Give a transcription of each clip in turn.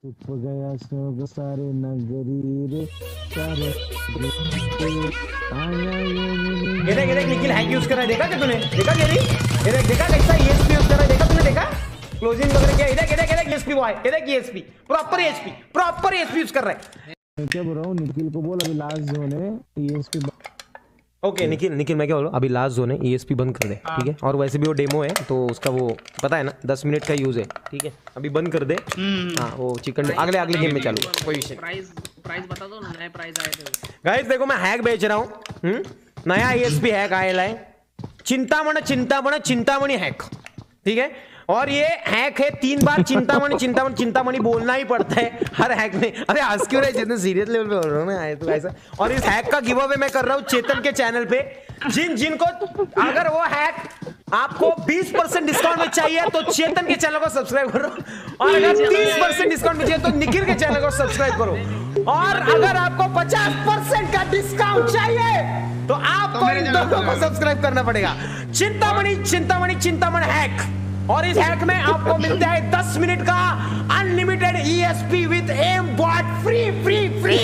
छुप गया सब सारे नगरी रे सारे ये देख निखिल हैक यूज कर रहा है, देखा क्या तूने? देखा क्या रे? ये देख देखा कैसा ईएसपी यूज कर रहा है, देखा तूने? देखा क्लोजिंग वगैरह क्या? ये देख ईएसपी बॉय, ये देख ईएसपी प्रॉपर ईएसपी यूज कर रहा है। मैं क्या बोल रहा हूँ, निखिल को बोल अभी लास्ट जोन है ईएसपी। ओके निखिल मैं क्या बोल रहा हूँ, अभी लास्ट जोन है, ईएसपी बंद कर दे, ठीक है? और वैसे भी वो डेमो है तो उसका वो पता है ना 10 मिनट का यूज है, ठीक है? अभी बंद कर दे। हाँ वो चिकन अगले गेम में चालू। कोई विषय। प्राइस बता दो, नए प्राइस आए थे गाइस। देखो मैं हैक बेच रहा हूँ, नया ईएसपी हैक आया है, चिंतामणि हैक, ठीक है? और ये हैक है 3 बार चिंतामणि बोलना ही पड़ता है हर हैक में। अरे हंस क्यों रहे, जितने सीरियस लेवल पे बोल रहा हूँ ना आए तो ऐसा। और इस हैक का गिव अवे मैं कर रहा हूँ चेतन के चैनल पे। जिनको अगर वो हैक आपको 20% डिस्काउंट में चाहिए तो चेतन के चैनल को सब्सक्राइब करो, और अगर 30% डिस्काउंट में चाहिए तो निखिल के चैनल को सब्सक्राइब करो, और अगर आपको 50% का डिस्काउंट चाहिए तो आपको इन दोनों को सब्सक्राइब करना पड़ेगा। चिंतामणि हैक। और इस हैक में आपको मिलता है 10 मिनट का unlimited ESP with aim bot free.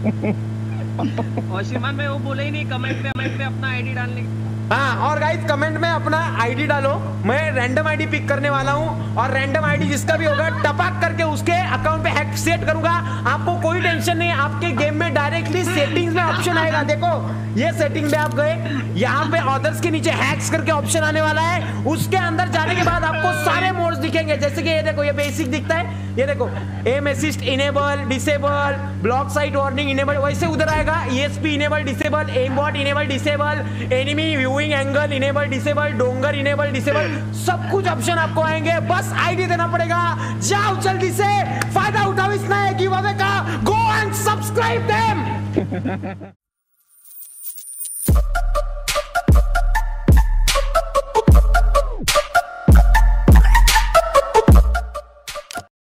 और श्रीमान में वो बोले ही नहीं कमेंट पे अपना आईडी डालने। हाँ, और गाइस कमेंट में अपना आईडी डालो, मैं रैंडम आईडी पिक करने वाला हूँ, और रैंडम आईडी जिसका भी होगा टपक करके उसके अकाउंट पे हैक सेट करूंगा। आपको कोई टेंशन नहीं, आपके गेम में डायरेक्टली सेटिंग्स में ऑप्शन आएगा। देखो ये सेटिंग में आप गए, यहाँ पे ऑर्डर्स के नीचे हैक्स करके ऑप्शन आने वाला है, उसके अंदर जाने के बाद आपको सारे मोड्स दिखेंगे। जैसे कि ये देखो, ये बेसिक दिखता है, ये देखो aim assist enable, disable, block site warning enable, वैसे उधर आएगा ESP enable disable, aim bot enable disable, enemy viewing angle enable disable, डोंगर इनेबल डिसेबल, सब कुछ ऑप्शन आपको आएंगे। बस आईडी देना पड़ेगा। जाओ जल्दी से फायदा उठाओ इस नए गिव अवे का। Go and subscribe them.